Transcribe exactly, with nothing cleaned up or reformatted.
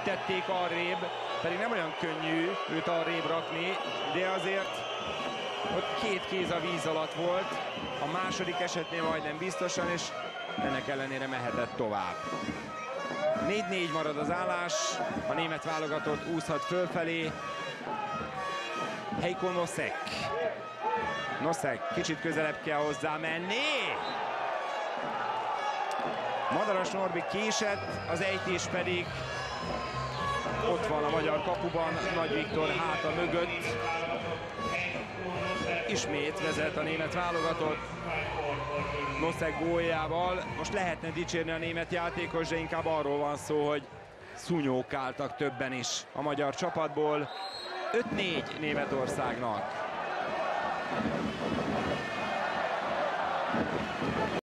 tették arrébb, pedig nem olyan könnyű őt arrébb rakni, de azért ott két kéz a víz alatt volt, a második esetnél majdnem biztosan, és ennek ellenére mehetett tovább. négy négy marad az állás, a német válogatott úszhat fölfelé. Heiko Nosek. Nosek kicsit közelebb kell hozzá menni. Madaras Norbi késett, az ejtés pedig ott van a magyar kapuban, Nagy Viktor háta mögött. Ismét vezet a német válogatott Nosek góljával. Most lehetne dicsérni a német játékos, de inkább arról van szó, hogy szúnyókáltak többen is a magyar csapatból. öt négy Németországnak.